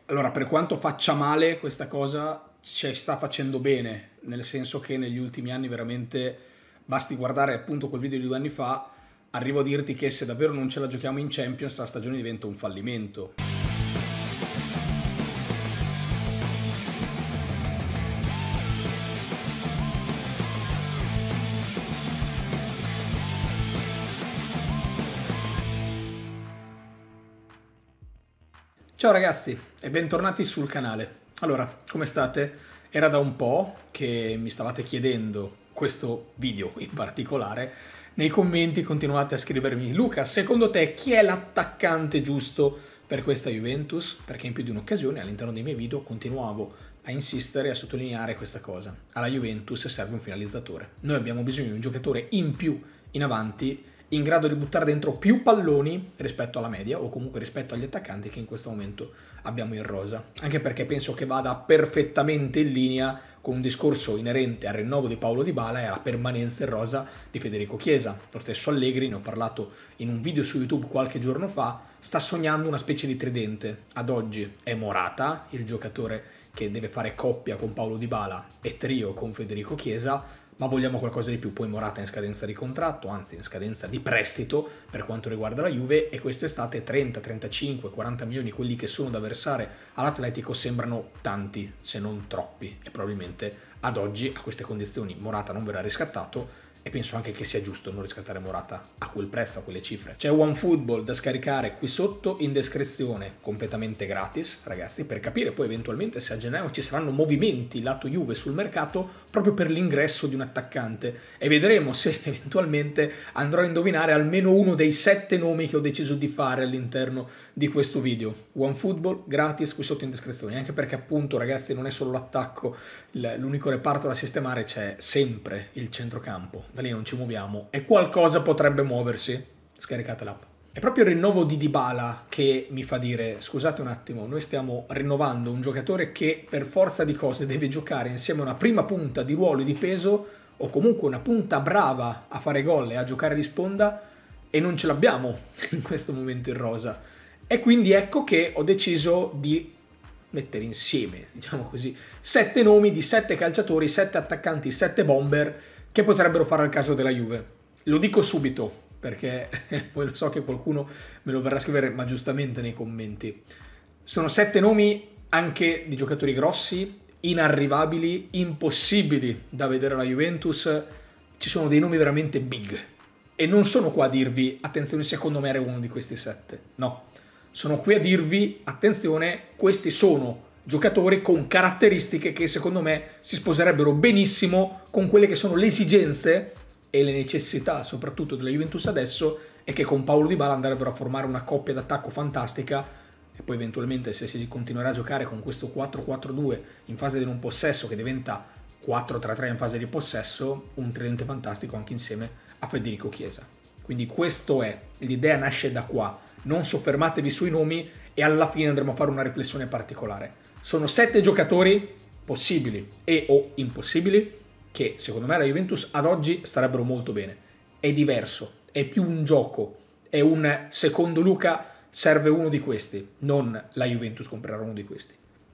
Allora, per quanto faccia male questa cosa, ci sta facendo bene, nel senso che negli ultimi anni veramente, basti guardare appunto quel video di 2 anni fa, arrivo a dirti che se davvero non ce la giochiamo in Champions la stagione diventa un fallimento. Ciao ragazzi e bentornati sul canale. Allora, come state? Era da un po' che mi stavate chiedendo questo video in particolare. Nei commenti continuate a scrivermi: Luca, secondo te chi è l'attaccante giusto per questa Juventus? Perché in più di un'occasione all'interno dei miei video continuavo a insistere e a sottolineare questa cosa. Alla Juventus serve un finalizzatore. Noi abbiamo bisogno di un giocatore in più in avanti, in grado di buttare dentro più palloni rispetto alla media o comunque rispetto agli attaccanti che in questo momento abbiamo in rosa. Anche perché penso che vada perfettamente in linea con un discorso inerente al rinnovo di Paulo Dybala e alla permanenza in rosa di Federico Chiesa. Lo stesso Allegri, ne ho parlato in un video su YouTube qualche giorno fa, sta sognando una specie di tridente. Ad oggi è Morata, il giocatore che deve fare coppia con Paulo Dybala e trio con Federico Chiesa, ma vogliamo qualcosa di più. Poi Morata è in scadenza di contratto, anzi in scadenza di prestito per quanto riguarda la Juve, e quest'estate 30, 35, 40 milioni, quelli che sono da versare all'Atletico, sembrano tanti, se non troppi, e probabilmente ad oggi a queste condizioni Morata non verrà riscattato, e penso anche che sia giusto non riscattare Morata a quel prezzo, a quelle cifre. C'è OneFootball da scaricare qui sotto in descrizione, completamente gratis, ragazzi, per capire poi eventualmente se a gennaio ci saranno movimenti lato Juve sul mercato proprio per l'ingresso di un attaccante, e vedremo se eventualmente andrò a indovinare almeno uno dei 7 nomi che ho deciso di fare all'interno di questo video. OneFootball gratis qui sotto in descrizione, anche perché appunto, ragazzi, non è solo l'attacco, l'unico reparto da sistemare, c'è sempre il centrocampo. Da lì non ci muoviamo e qualcosa potrebbe muoversi. Scaricate l'app. È proprio il rinnovo di Dybala che mi fa dire: scusate un attimo, noi stiamo rinnovando un giocatore che per forza di cose deve giocare insieme a una prima punta di ruolo e di peso, o comunque una punta brava a fare gol e a giocare di sponda, e non ce l'abbiamo in questo momento in rosa. E quindi ecco che ho deciso di mettere insieme, diciamo così, 7 nomi di 7 calciatori, 7 attaccanti, 7 bomber che potrebbero fare al caso della Juve. Lo dico subito, perché poi lo so che qualcuno me lo verrà a scrivere, ma giustamente, nei commenti. Sono 7 nomi anche di giocatori grossi, inarrivabili, impossibili da vedere alla Juventus. Ci sono dei nomi veramente big. E non sono qua a dirvi: attenzione, secondo me era uno di questi 7. No. Sono qui a dirvi: attenzione, questi sono giocatori con caratteristiche che secondo me si sposerebbero benissimo con quelle che sono le esigenze e le necessità soprattutto della Juventus adesso, e che con Paulo Dybala andrebbero a formare una coppia d'attacco fantastica. E poi eventualmente, se si continuerà a giocare con questo 4-4-2 in fase di non possesso, che diventa 4-3-3 in fase di possesso, un tridente fantastico anche insieme a Federico Chiesa. Quindi questo è, l'idea nasce da qua. Non soffermatevi sui nomi e alla fine andremo a fare una riflessione particolare. Sono 7 giocatori possibili e o impossibili che secondo me la Juventus ad oggi starebbero molto bene. È diverso, è più un gioco, è un secondo Luca serve uno di questi, non la Juventus comprerà uno di questi.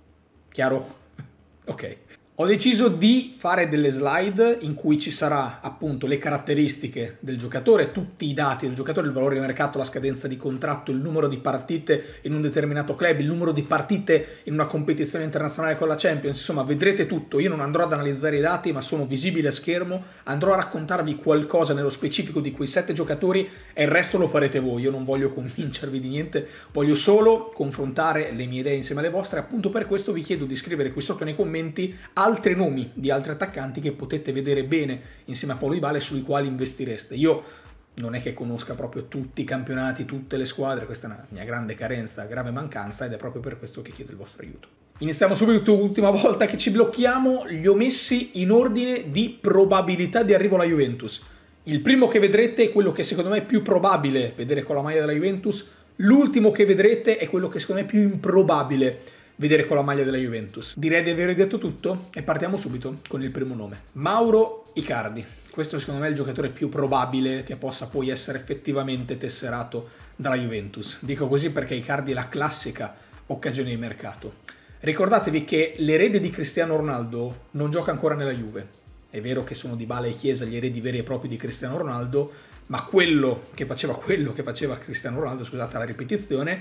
Chiaro? Ok. Ho deciso di fare delle slide in cui ci sarà appunto le caratteristiche del giocatore, tutti i dati del giocatore, il valore di mercato, la scadenza di contratto, il numero di partite in un determinato club, il numero di partite in una competizione internazionale con la Champions. Insomma, vedrete tutto. Io non andrò ad analizzare i dati, ma sono visibili a schermo. Andrò a raccontarvi qualcosa nello specifico di quei 7 giocatori e il resto lo farete voi. Io non voglio convincervi di niente, voglio solo confrontare le mie idee insieme alle vostre. Appunto per questo vi chiedo di scrivere qui sotto nei commenti altri nomi di altri attaccanti che potete vedere bene insieme a Paulo Dybala e sui quali investireste. Io non è che conosca proprio tutti i campionati, tutte le squadre, questa è una mia grande carenza, grave mancanza, ed è proprio per questo che chiedo il vostro aiuto. Iniziamo subito. Ultima volta che ci blocchiamo, li ho messi in ordine di probabilità di arrivo alla Juventus. Il primo che vedrete è quello che secondo me è più probabile vedere con la maglia della Juventus, l'ultimo che vedrete è quello che secondo me è più improbabile vedere con la maglia della Juventus. Direi di aver detto tutto e partiamo subito con il primo nome. Mauro Icardi. Questo secondo me è il giocatore più probabile che possa poi essere effettivamente tesserato dalla Juventus. Dico così perché Icardi è la classica occasione di mercato. Ricordatevi che l'erede di Cristiano Ronaldo non gioca ancora nella Juve. È vero che sono Dybala e Chiesa gli eredi veri e propri di Cristiano Ronaldo, ma quello che faceva Cristiano Ronaldo, scusate la ripetizione,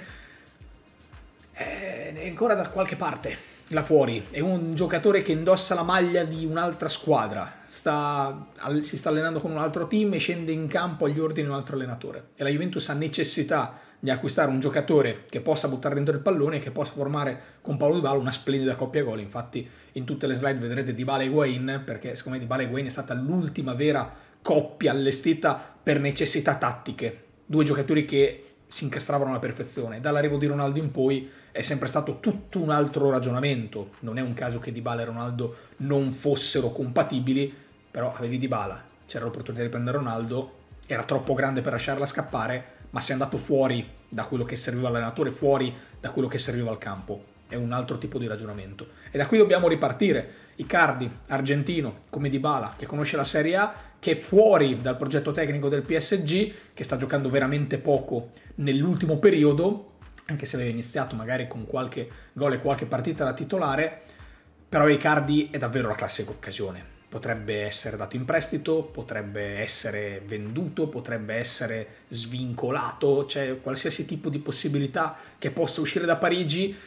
è ancora da qualche parte là fuori. È un giocatore che indossa la maglia di un'altra squadra, si sta allenando con un altro team e scende in campo agli ordini di un altro allenatore, e la Juventus ha necessità di acquistare un giocatore che possa buttare dentro il pallone e che possa formare con Paulo Dybala una splendida coppia gol. Infatti in tutte le slide vedrete Dybala e Higuain, perché secondo me Dybala e Higuain è stata l'ultima vera coppia allestita per necessità tattiche, due giocatori che si incastravano alla perfezione. Dall'arrivo di Ronaldo in poi è sempre stato tutto un altro ragionamento. Non è un caso che Dybala e Ronaldo non fossero compatibili, però avevi Dybala, c'era l'opportunità di prendere Ronaldo, era troppo grande per lasciarla scappare, ma si è andato fuori da quello che serviva all'allenatore, fuori da quello che serviva al campo. È un altro tipo di ragionamento. E da qui dobbiamo ripartire. Icardi, argentino, come Dybala, che conosce la Serie A, che è fuori dal progetto tecnico del PSG, che sta giocando veramente poco nell'ultimo periodo, anche se aveva iniziato magari con qualche gol e qualche partita da titolare, però Icardi è davvero la classica occasione. Potrebbe essere dato in prestito, potrebbe essere venduto, potrebbe essere svincolato, c'è qualsiasi tipo di possibilità che possa uscire da Parigi.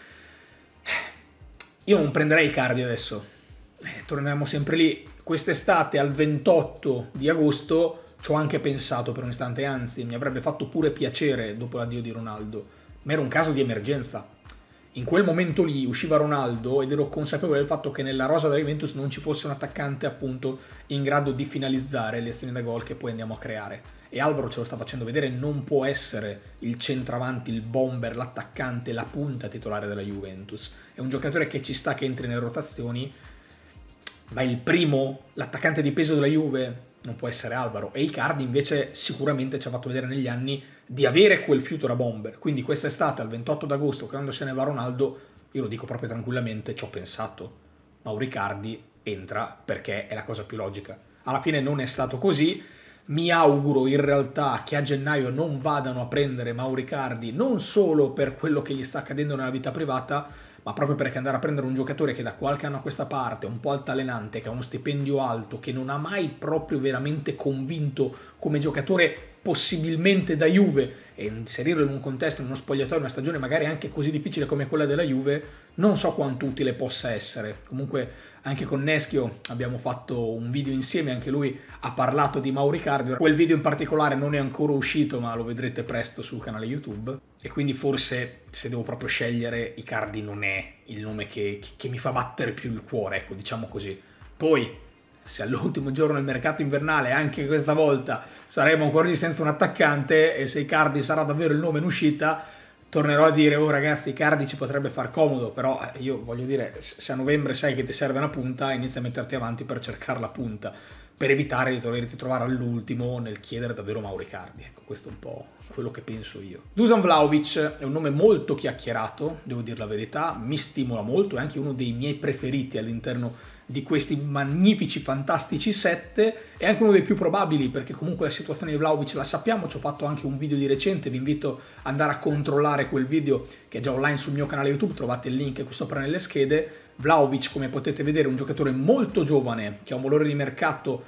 Io non prenderei Icardi adesso, torniamo sempre lì. Quest'estate al 28 di agosto ci ho anche pensato per un istante, anzi mi avrebbe fatto pure piacere dopo l'addio di Ronaldo, ma era un caso di emergenza. In quel momento lì usciva Ronaldo ed ero consapevole del fatto che nella rosa della Juventus non ci fosse un attaccante appunto in grado di finalizzare le azioni da gol che poi andiamo a creare. E Alvaro ce lo sta facendo vedere, non può essere il centravanti, il bomber, l'attaccante, la punta titolare della Juventus. È un giocatore che ci sta che entri nelle rotazioni, ma il primo, l'attaccante di peso della Juve non può essere Alvaro. E Icardi invece sicuramente ci ha fatto vedere negli anni di avere quel fiuto da bomber. Quindi quest'estate, al 28 d'agosto, quando se ne va Ronaldo, io lo dico proprio tranquillamente, ci ho pensato. Mauro Icardi entra perché è la cosa più logica. Alla fine non è stato così. Mi auguro in realtà che a gennaio non vadano a prendere Mauro Icardi, non solo per quello che gli sta accadendo nella vita privata, ma proprio perché andare a prendere un giocatore che da qualche anno a questa parte è un po' altalenante, che ha uno stipendio alto, che non ha mai proprio veramente convinto come giocatore possibilmente da Juve, e inserirlo in un contesto, in uno spogliatoio, in una stagione magari anche così difficile come quella della Juve, non so quanto utile possa essere. Comunque anche con Neschio abbiamo fatto un video insieme, anche lui ha parlato di Mauro Icardi. Quel video in particolare non è ancora uscito, ma lo vedrete presto sul canale YouTube, e quindi forse se devo proprio scegliere, Icardi non è il nome che mi fa battere più il cuore, ecco, diciamo così. Poi se all'ultimo giorno del mercato invernale anche questa volta saremo ancora senza un attaccante, e se Icardi sarà davvero il nome in uscita, tornerò a dire: oh ragazzi, Icardi ci potrebbe far comodo, però io voglio dire, se a novembre sai che ti serve una punta, inizia a metterti avanti per cercare la punta, per evitare di doverti trovare all'ultimo nel chiedere davvero Mauro Icardi. Ecco, questo è un po' quello che penso io. Dusan Vlahovic è un nome molto chiacchierato, devo dire la verità, mi stimola molto, è anche uno dei miei preferiti all'interno di questi magnifici, fantastici 7, è anche uno dei più probabili, perché comunque la situazione di Vlahovic la sappiamo. Ci ho fatto anche un video di recente, vi invito ad andare a controllare quel video che è già online sul mio canale YouTube, trovate il link qui sopra nelle schede. Vlahovic, come potete vedere, è un giocatore molto giovane, che ha un valore di mercato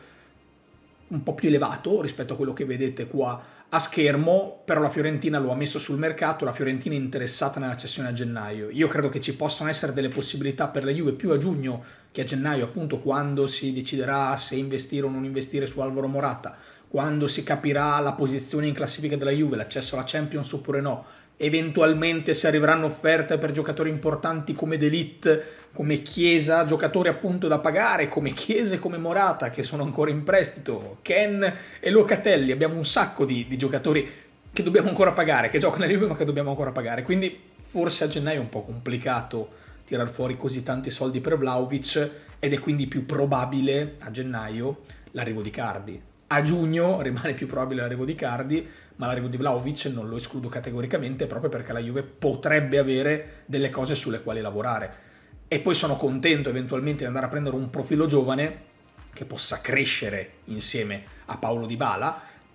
un po' più elevato rispetto a quello che vedete qua a schermo, però la Fiorentina lo ha messo sul mercato, la Fiorentina è interessata nella cessione a gennaio. Io credo che ci possano essere delle possibilità per la Juve più a giugno che a gennaio, appunto quando si deciderà se investire o non investire su Alvaro Morata, quando si capirà la posizione in classifica della Juve, l'accesso alla Champions oppure no, eventualmente se arriveranno offerte per giocatori importanti come De Ligt, come Chiesa, giocatori appunto da pagare, come Chiesa e come Morata, che sono ancora in prestito, Ken e Locatelli. Abbiamo un sacco di giocatori che dobbiamo ancora pagare, che giocano nella Juve ma che dobbiamo ancora pagare, quindi forse a gennaio è un po' complicato tirar fuori così tanti soldi per Vlahovic, ed è quindi più probabile a gennaio l'arrivo di Icardi. A giugno rimane più probabile l'arrivo di Icardi, ma l'arrivo di Vlahovic non lo escludo categoricamente, proprio perché la Juve potrebbe avere delle cose sulle quali lavorare. E poi sono contento eventualmente di andare a prendere un profilo giovane che possa crescere insieme a Paulo Dybala,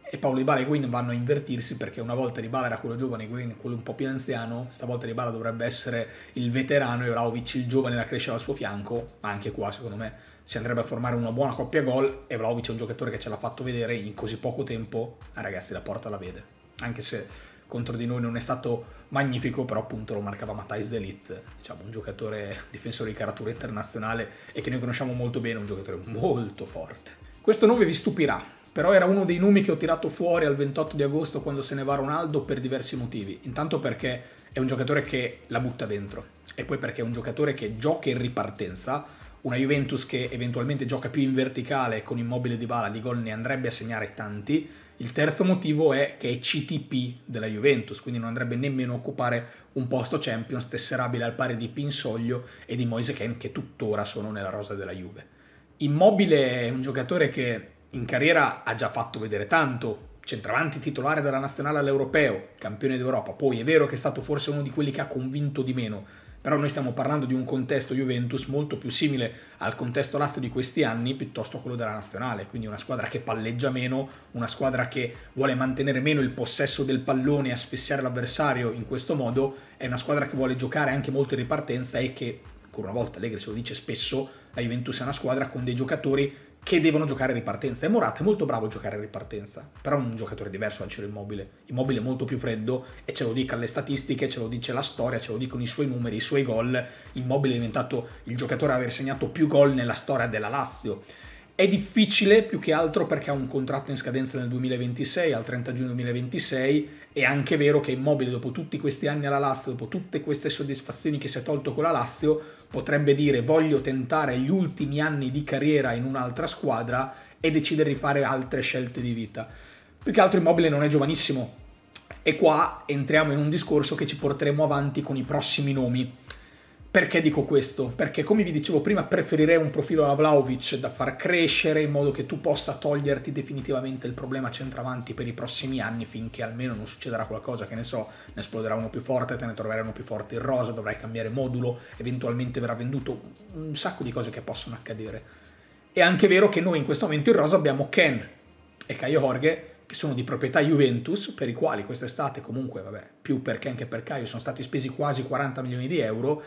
e Paulo Dybala e Higuain vanno a invertirsi, perché una volta Dybala era quello giovane, Higuain quello un po' più anziano, stavolta Dybala dovrebbe essere il veterano e Vlahovic il giovane da crescere al suo fianco, ma anche qua secondo me si andrebbe a formare una buona coppia gol e Vlahovic è un giocatore che ce l'ha fatto vedere in così poco tempo, ragazzi la porta la vede, anche se contro di noi non è stato magnifico, però appunto lo marcava Matthijs de Ligt, diciamo un giocatore difensore di caratura internazionale e che noi conosciamo molto bene, un giocatore molto forte. Questo nome vi stupirà, però era uno dei nomi che ho tirato fuori al 28 di agosto quando se ne va Ronaldo per diversi motivi. Intanto perché è un giocatore che la butta dentro e poi perché è un giocatore che gioca in ripartenza, una Juventus che eventualmente gioca più in verticale con Immobile e Dybala di gol ne andrebbe a segnare tanti. Il terzo motivo è che è CTP della Juventus, quindi non andrebbe nemmeno a occupare un posto Champions tesserabile al pari di Pinsoglio e di Moise Kean, che tuttora sono nella rosa della Juve. Immobile è un giocatore che in carriera ha già fatto vedere tanto, centravanti titolare della nazionale all'Europeo, campione d'Europa, poi è vero che è stato forse uno di quelli che ha convinto di meno, però noi stiamo parlando di un contesto Juventus molto più simile al contesto Lazio di questi anni piuttosto a quello della nazionale, quindi una squadra che palleggia meno, una squadra che vuole mantenere meno il possesso del pallone e asfissiare l'avversario in questo modo, è una squadra che vuole giocare anche molto in ripartenza e che, ancora una volta Allegri se lo dice spesso, la Juventus è una squadra con dei giocatori che devono giocare in ripartenza. E Morata è molto bravo a giocare in ripartenza, però è un giocatore diverso dal Ciro Immobile. Immobile è molto più freddo e ce lo dicono le statistiche, ce lo dice la storia, ce lo dicono i suoi numeri, i suoi gol. Immobile è diventato il giocatore ad aver segnato più gol nella storia della Lazio. È difficile più che altro perché ha un contratto in scadenza nel 2026, al 30 giugno 2026, è anche vero che Immobile dopo tutti questi anni alla Lazio, dopo tutte queste soddisfazioni che si è tolto con la Lazio, potrebbe dire voglio tentare gli ultimi anni di carriera in un'altra squadra e decidere di fare altre scelte di vita. Più che altro Immobile non è giovanissimo e qua entriamo in un discorso che ci porteremo avanti con i prossimi nomi. Perché dico questo? Perché come vi dicevo prima preferirei un profilo alla Vlahovic da far crescere in modo che tu possa toglierti definitivamente il problema centravanti per i prossimi anni finché almeno non succederà qualcosa, che ne so, ne esploderà uno più forte, te ne troverai uno più forte in rosa, dovrai cambiare modulo, eventualmente verrà venduto, un sacco di cose che possono accadere. È anche vero che noi in questo momento in rosa abbiamo Kean e Caio Jorge, che sono di proprietà Juventus, per i quali quest'estate comunque, vabbè, più per Kean che per Caio, sono stati spesi quasi 40 milioni di euro,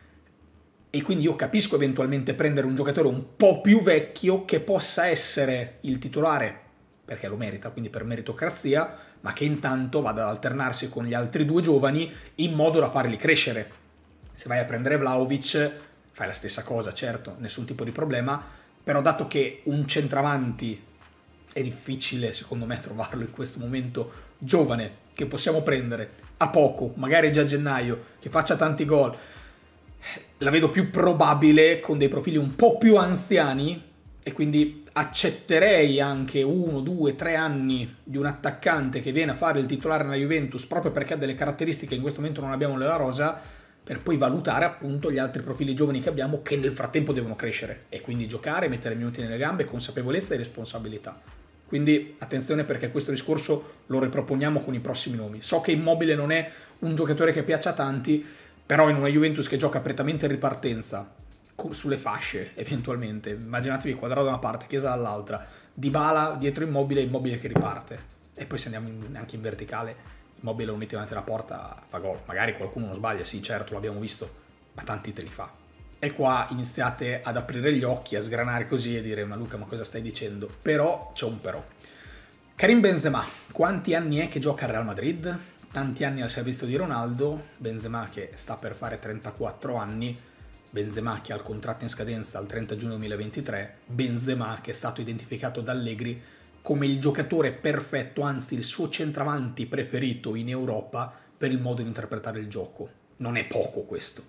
e quindi io capisco eventualmente prendere un giocatore un po' più vecchio che possa essere il titolare, perché lo merita, quindi per meritocrazia, ma che intanto vada ad alternarsi con gli altri due giovani in modo da farli crescere. Se vai a prendere Vlahovic fai la stessa cosa, certo, nessun tipo di problema, però dato che un centravanti è difficile secondo me trovarlo in questo momento giovane, che possiamo prendere a poco, magari già a gennaio, che faccia tanti gol, la vedo più probabile con dei profili un po' più anziani e quindi accetterei anche 1, 2, 3 anni di un attaccante che viene a fare il titolare nella Juventus proprio perché ha delle caratteristiche che in questo momento non abbiamo nella rosa, per poi valutare appunto gli altri profili giovani che abbiamo che nel frattempo devono crescere e quindi giocare, mettere minuti nelle gambe, consapevolezza e responsabilità. Quindi attenzione perché questo discorso lo riproponiamo con i prossimi nomi. So che Immobile non è un giocatore che piace a tanti, però in una Juventus che gioca prettamente in ripartenza, sulle fasce eventualmente, immaginatevi Quadrato da una parte, Chiesa dall'altra, Dybala dietro Immobile, Immobile che riparte. E poi se andiamo anche in verticale, Immobile unito davanti alla porta fa gol. Magari qualcuno non sbaglia, sì certo l'abbiamo visto, ma tanti te li fa. E qua iniziate ad aprire gli occhi, a sgranare così e dire ma Luca ma cosa stai dicendo? Però c'è un però. Karim Benzema, quanti anni è che gioca al Real Madrid? Tanti anni al servizio di Ronaldo, Benzema che sta per fare 34 anni, Benzema che ha il contratto in scadenza al 30 giugno 2023, Benzema che è stato identificato da Allegri come il giocatore perfetto, anzi il suo centravanti preferito in Europa per il modo di interpretare il gioco. Non è poco questo.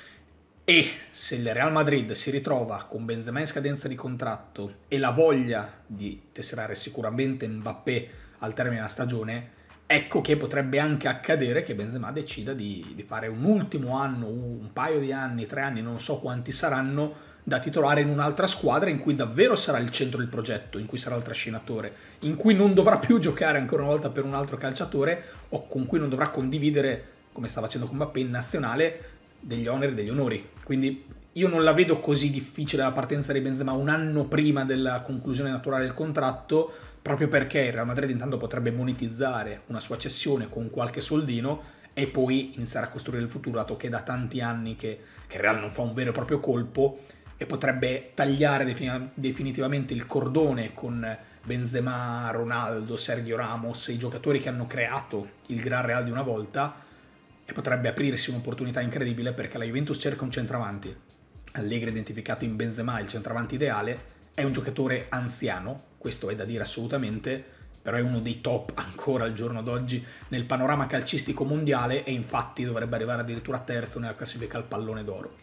E se il Real Madrid si ritrova con Benzema in scadenza di contratto e la voglia di tesserare sicuramente Mbappé al termine della stagione, ecco che potrebbe anche accadere che Benzema decida di fare un ultimo anno, un paio di anni, 3 anni, non so quanti saranno, da titolare in un'altra squadra in cui davvero sarà il centro del progetto, in cui sarà il trascinatore, in cui non dovrà più giocare ancora una volta per un altro calciatore o con cui non dovrà condividere, come sta facendo con Mbappé, in nazionale, degli oneri e degli onori. Quindi io non la vedo così difficile la partenza di Benzema un anno prima della conclusione naturale del contratto, proprio perché il Real Madrid intanto potrebbe monetizzare una sua cessione con qualche soldino e poi iniziare a costruire il futuro, dato che è da tanti anni che il Real non fa un vero e proprio colpo, e potrebbe tagliare definitivamente il cordone con Benzema, Ronaldo, Sergio Ramos, i giocatori che hanno creato il Gran Real di una volta, e potrebbe aprirsi un'opportunità incredibile perché la Juventus cerca un centravanti. Allegri, identificato in Benzema il centravanti ideale, è un giocatore anziano, questo è da dire assolutamente, però è uno dei top ancora al giorno d'oggi nel panorama calcistico mondiale e infatti dovrebbe arrivare addirittura terzo nella classifica al pallone d'oro.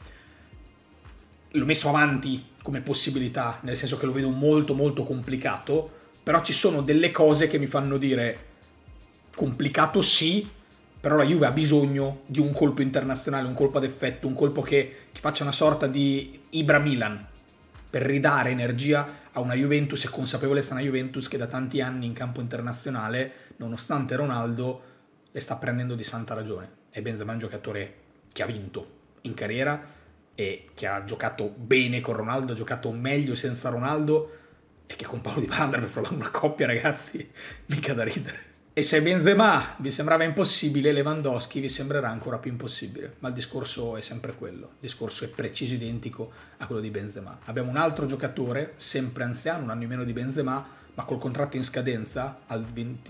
L'ho messo avanti come possibilità, nel senso che lo vedo molto molto complicato, però ci sono delle cose che mi fanno dire complicato sì, però la Juve ha bisogno di un colpo internazionale, un colpo ad effetto, un colpo che faccia una sorta di Ibra Milan, per ridare energia a una Juventus e consapevolezza a una Juventus che da tanti anni in campo internazionale, nonostante Ronaldo, le sta prendendo di santa ragione. E Benzema è un giocatore che ha vinto in carriera e che ha giocato bene con Ronaldo, ha giocato meglio senza Ronaldo, e che con Paolo Di Bala andrebbe formando una coppia, ragazzi, mica da ridere. E se Benzema vi sembrava impossibile, Lewandowski vi sembrerà ancora più impossibile. Ma il discorso è sempre quello, il discorso è preciso identico a quello di Benzema. Abbiamo un altro giocatore, sempre anziano, un anno in meno di Benzema, ma col contratto in scadenza al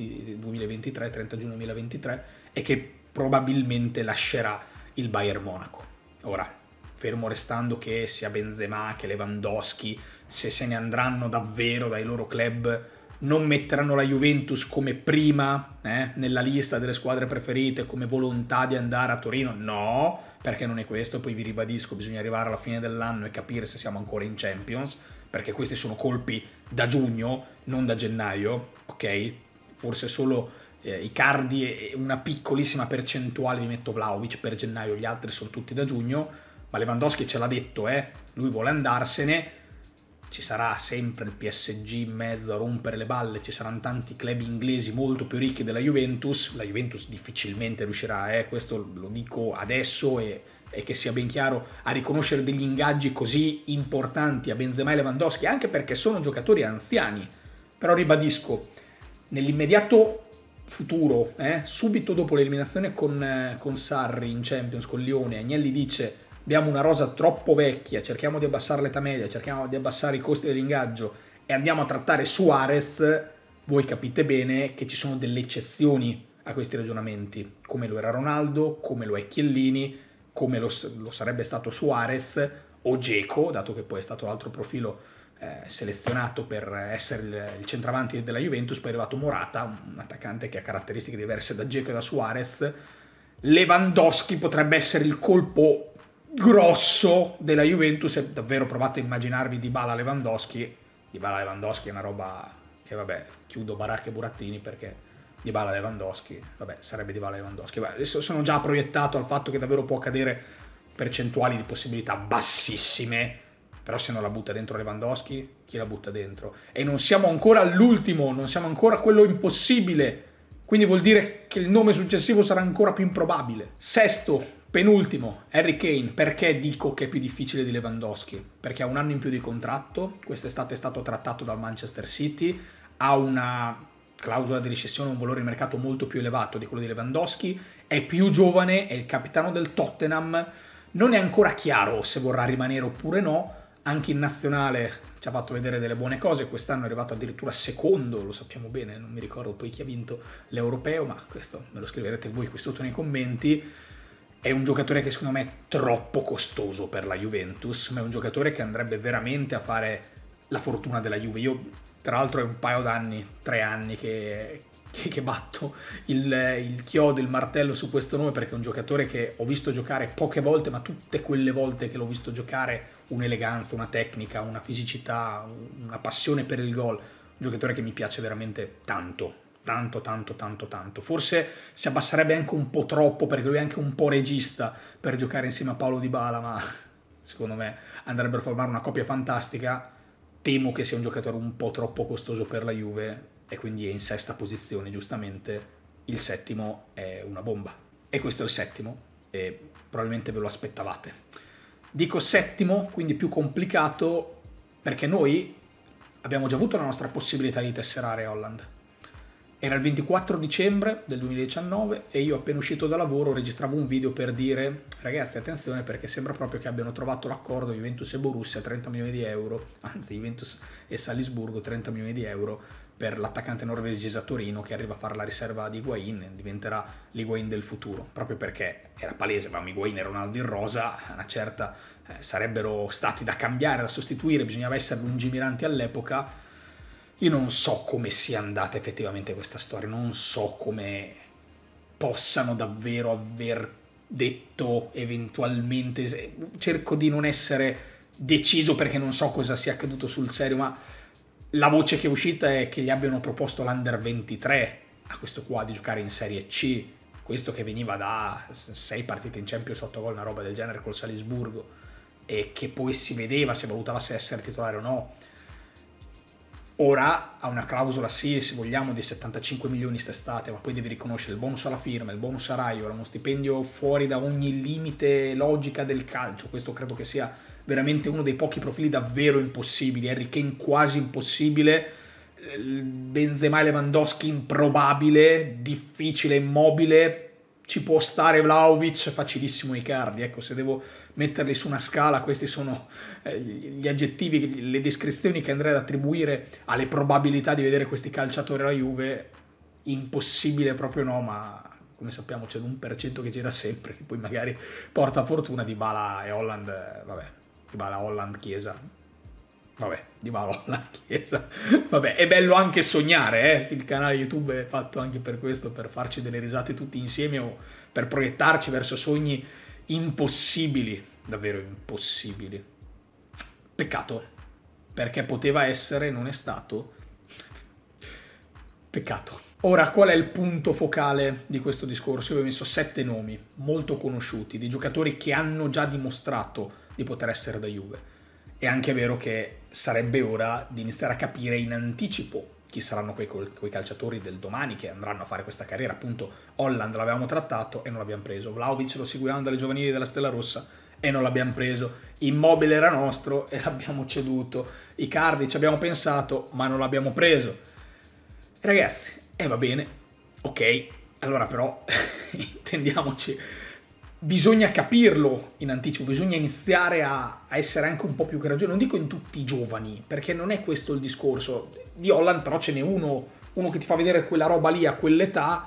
2023, 30 giugno 2023, e che probabilmente lascerà il Bayern Monaco. Ora, fermo restando che sia Benzema che Lewandowski, se se ne andranno davvero dai loro club, non metteranno la Juventus come prima nella lista delle squadre preferite, come volontà di andare a Torino, no, perché non è questo. Poi vi ribadisco, bisogna arrivare alla fine dell'anno e capire se siamo ancora in Champions, perché questi sono colpi da giugno, non da gennaio, ok? Forse solo Icardi e una piccolissima percentuale vi metto Vlahovic per gennaio, gli altri sono tutti da giugno, ma Lewandowski ce l'ha detto, lui vuole andarsene. Ci sarà sempre il PSG in mezzo a rompere le balle, ci saranno tanti club inglesi molto più ricchi della Juventus, la Juventus difficilmente riuscirà, questo lo dico adesso e che sia ben chiaro, a riconoscere degli ingaggi così importanti a Benzema e Lewandowski, anche perché sono giocatori anziani. Però ribadisco, nell'immediato futuro, subito dopo l'eliminazione con Sarri in Champions, con Lione, Agnelli dice: abbiamo una rosa troppo vecchia, cerchiamo di abbassare l'età media, cerchiamo di abbassare i costi dell'ingaggio e andiamo a trattare Suarez, voi capite bene che ci sono delle eccezioni a questi ragionamenti, come lo era Ronaldo, come lo è Chiellini, come lo sarebbe stato Suarez o Dzeko, dato che poi è stato l'altro profilo selezionato per essere il centravanti della Juventus, poi è arrivato Morata, un attaccante che ha caratteristiche diverse da Dzeko e da Suarez. Lewandowski potrebbe essere il colpo grosso della Juventus, e davvero provate a immaginarvi Dybala Lewandowski è una roba che, vabbè, chiudo baracche e burattini, perché Dybala Lewandowski, vabbè, sarebbe Dybala Lewandowski. Adesso sono già proiettato al fatto che davvero può accadere, percentuali di possibilità bassissime, però se non la butta dentro Lewandowski, chi la butta dentro? E non siamo ancora all'ultimo, non siamo ancora a quello impossibile, quindi vuol dire che il nome successivo sarà ancora più improbabile. Sesto, penultimo, Harry Kane. Perché dico che è più difficile di Lewandowski? Perché ha un anno in più di contratto, quest'estate è stato trattato dal Manchester City, ha una clausola di rescissione, un valore di mercato molto più elevato di quello di Lewandowski, è più giovane, è il capitano del Tottenham, non è ancora chiaro se vorrà rimanere oppure no, anche in nazionale ci ha fatto vedere delle buone cose, quest'anno è arrivato addirittura secondo, lo sappiamo bene, non mi ricordo poi chi ha vinto l'Europeo, ma questo me lo scriverete voi qui sotto nei commenti. È un giocatore che secondo me è troppo costoso per la Juventus, ma è un giocatore che andrebbe veramente a fare la fortuna della Juve. Io, tra l'altro, è un paio d'anni, 3 anni che batto il chiodo, il martello su questo nome, perché è un giocatore che ho visto giocare poche volte, ma tutte quelle volte che l'ho visto giocare, un'eleganza, una tecnica, una fisicità, una passione per il gol. Un giocatore che mi piace veramente tanto. Tanto. Forse si abbasserebbe anche un po' troppo, perché lui è anche un po' regista per giocare insieme a Paolo Di Bala, ma secondo me andrebbero a formare una coppia fantastica. Temo che sia un giocatore un po' troppo costoso per la Juve e quindi è in sesta posizione, giustamente. Il settimo è una bomba. E questo è il settimo e probabilmente ve lo aspettavate. Dico settimo, quindi più complicato, perché noi abbiamo già avuto la nostra possibilità di tesserare Haaland. Era il 24 dicembre del 2019 e io appena uscito da lavoro registravo un video per dire ragazzi attenzione perché sembra proprio che abbiano trovato l'accordo Juventus e Borussia 30 milioni di euro, anzi Juventus e Salisburgo 30 milioni di euro per l'attaccante norvegese a Torino che arriva a fare la riserva di Higuain, diventerà l'Higuain del futuro, proprio perché era palese, ma Higuain e Ronaldo in rosa, una certa sarebbero stati da cambiare, da sostituire, bisognava essere lungimiranti all'epoca. Io non so come sia andata effettivamente questa storia, non so come possano davvero aver detto eventualmente, cerco di non essere deciso perché non so cosa sia accaduto sul serio, ma la voce che è uscita è che gli abbiano proposto l'Under 23 a questo qua di giocare in Serie C, questo che veniva da 6 partite in Champions 8 gol, una roba del genere col Salisburgo, e che poi si vedeva, si valutava se essere titolare o no. Ora ha una clausola sì, se vogliamo, di 75 milioni quest'estate, ma poi devi riconoscere il bonus alla firma, il bonus a Raio, uno stipendio fuori da ogni limite logica del calcio. Questo credo che sia veramente uno dei pochi profili davvero impossibili. Harry Kane quasi impossibile, Benzema e Lewandowski improbabile, difficile, immobile. Ci può stare Vlahovic, facilissimo Icardi. Ecco, se devo metterli su una scala, questi sono gli aggettivi, le descrizioni che andrei ad attribuire alle probabilità di vedere questi calciatori alla Juve. Impossibile proprio no, ma come sappiamo c'è l'1% che gira sempre, che poi magari porta fortuna. Dybala e Haaland, vabbè, Dybala, Haaland, Chiesa, vabbè, Dybala, Haaland, Chiesa, vabbè, è bello anche sognare, il canale YouTube è fatto anche per questo, per farci delle risate tutti insieme o per proiettarci verso sogni impossibili, davvero impossibili. Peccato, perché poteva essere, non è stato. Peccato. Ora, qual è il punto focale di questo discorso? Io ho messo 7 nomi molto conosciuti, di giocatori che hanno già dimostrato di poter essere da Juve. È anche vero che sarebbe ora di iniziare a capire in anticipo chi saranno quei calciatori del domani che andranno a fare questa carriera. Appunto, Haaland l'avevamo trattato e non l'abbiamo preso. Vlahovic lo seguivamo dalle giovanili della Stella Rossa e non l'abbiamo preso. Immobile era nostro e l'abbiamo ceduto. Icardi ci abbiamo pensato ma non l'abbiamo preso. Ragazzi, va bene, ok, allora però intendiamoci, bisogna capirlo in anticipo, bisogna iniziare a essere anche un po' più coraggiosi. Non dico in tutti i giovani, perché non è questo il discorso. Di Haaland però ce n'è uno che ti fa vedere quella roba lì a quell'età.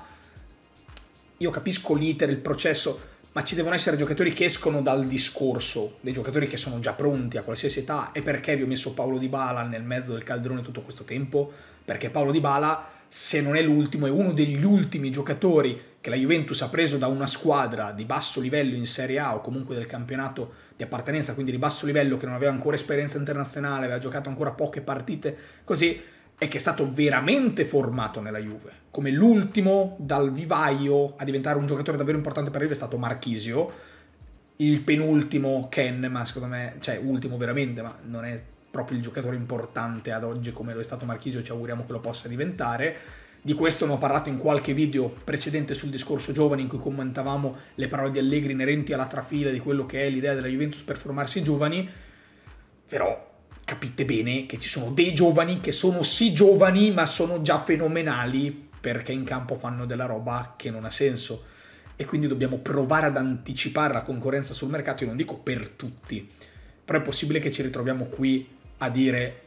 Io capisco l'iter, il processo, ma ci devono essere giocatori che escono dal discorso, dei giocatori che sono già pronti a qualsiasi età. E perché vi ho messo Paulo Dybala nel mezzo del calderone tutto questo tempo? Perché Paulo Dybala, se non è l'ultimo, è uno degli ultimi giocatori che la Juventus ha preso da una squadra di basso livello in Serie A o comunque del campionato di appartenenza, quindi di basso livello, che non aveva ancora esperienza internazionale, aveva giocato ancora poche partite, così, e che è stato veramente formato nella Juve. Come l'ultimo dal vivaio a diventare un giocatore davvero importante per la Juve è stato Marchisio, il penultimo Ken, ma secondo me, cioè ultimo veramente, ma non è proprio il giocatore importante ad oggi come lo è stato Marchisio, ci auguriamo che lo possa diventare. Di questo ne ho parlato in qualche video precedente sul discorso giovani, in cui commentavamo le parole di Allegri inerenti alla trafila di quello che è l'idea della Juventus per formarsi giovani. Però capite bene che ci sono dei giovani che sono sì giovani ma sono già fenomenali, perché in campo fanno della roba che non ha senso, e quindi dobbiamo provare ad anticipare la concorrenza sul mercato. Io non dico per tutti, però è possibile che ci ritroviamo qui a dire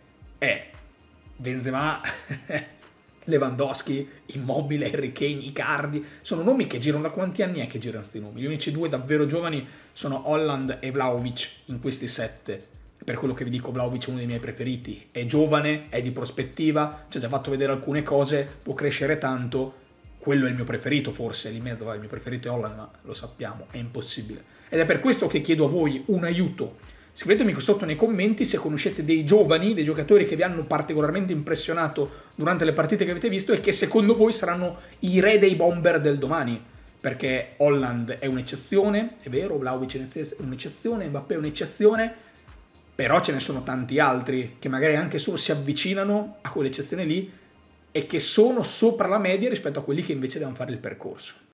Benzema, Lewandowski, Immobile, Harry Kane, Icardi, sono nomi che girano. Da quanti anni è che girano questi nomi? Gli unici due davvero giovani sono Haaland e Vlahovic in questi 7. Per quello che vi dico, Vlahovic è uno dei miei preferiti, è giovane, è di prospettiva, ci ha già fatto vedere alcune cose, può crescere tanto. Quello è il mio preferito, forse lì in mezzo, il mio preferito è Haaland, ma lo sappiamo, è impossibile. Ed è per questo che chiedo a voi un aiuto. Scrivetemi qui sotto nei commenti se conoscete dei giovani, dei giocatori che vi hanno particolarmente impressionato durante le partite che avete visto e che secondo voi saranno i re dei bomber del domani. Perché Haaland è un'eccezione, è vero, Vlahovic è un'eccezione, Mbappé è un'eccezione, però ce ne sono tanti altri che magari anche solo si avvicinano a quell'eccezione lì e che sono sopra la media rispetto a quelli che invece devono fare il percorso.